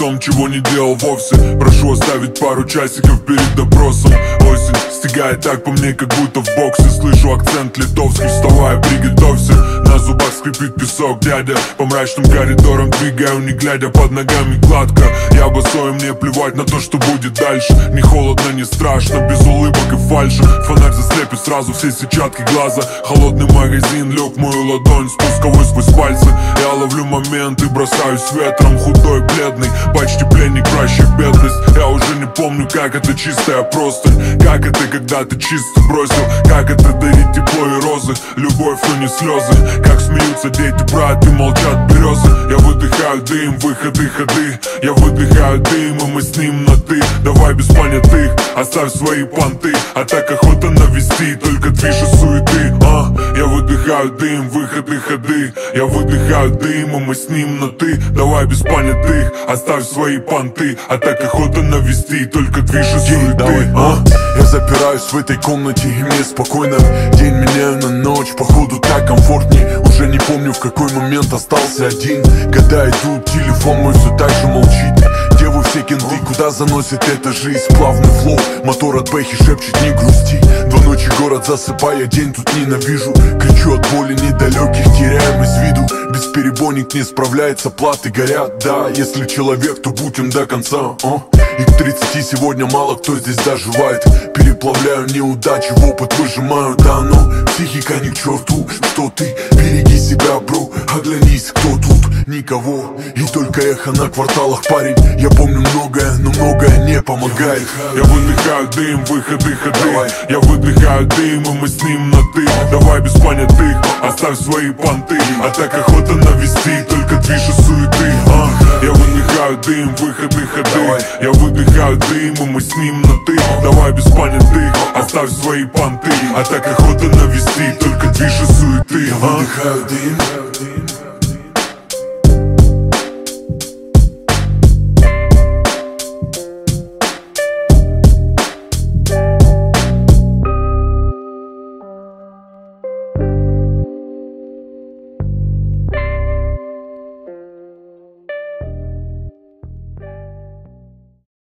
том, чего не делал вовсе. Прошу оставить пару часиков перед допросом. Осень стигает так по мне, как будто в боксе. Слышу акцент литовский, вставая, приготовься. На зубах скрипит песок, дядя. По мрачным коридорам двигаю, не глядя, под ногами гладко. Я босой, мне плевать на то, что будет дальше. Не холодно, не страшно, без улыбок и фальши. Фонарь заслепит сразу все сетчатки глаза. Холодный магазин лег в мою ладонь, спусковой сквозь пальцы. Я ловлю момент и бросаюсь ветром. Худой, бледный, почти пленник, праща бедность. Я уже не помню, как это чистая простынь. Как это, когда ты чисто бросил. Как это дарить тепло и розы. Любовь, но не слезы. Как смеются дети, брат, и молчат березы. Я выдыхаю дым, выходы, ходы. Я выдыхаю дым, и мы с ним на ты. Давай без понятых, оставь свои понты. А так охота навести, только движ и суеты. Я выдыхаю дым, выходы, ходы. Я выдыхаю дым, и мы с ним на ты. Давай без понятых, оставь свои понты. А так охота навести, только движ и суеты. Я запираюсь в этой комнате, и мне спокойно. День меняю на ночь, походу так комфортней. Уже не помню, в какой момент остался один. Года идут, телефон мой все так же молчит. Где вы все кенты, куда заносит эта жизнь? Плавный флоу, мотор от бэхи шепчет не грусти. 2 ночи город засыпая, день тут ненавижу. Кричу от боли недалеких, теряем из виду. Бесперебойник не справляется, платы горят. Да, если человек, то будь им до конца. И к 30 сегодня мало кто здесь доживает. Переплавляю неудачи в опыт, выжимаю. Да ну, психика ни к черту. Что ты, береги себя, бро. Оглянись, кто тут, никого. И только эхо на кварталах, парень. Я помню многое, но многое не помогает. Я выдыхаю дым, выходы, ходы. Я выдыхаю дым, и мы с ним на ты. Давай без понятых, оставь свои понты. А так охота навести, только движ и суеты. Я выдыхаю дым, выходы, ходы. Я выдыхаю дым, и мы с ним на ты. Давай без понятых, оставь свои понты. А так охота навести, только движ и суеты. Я выдыхаю дым.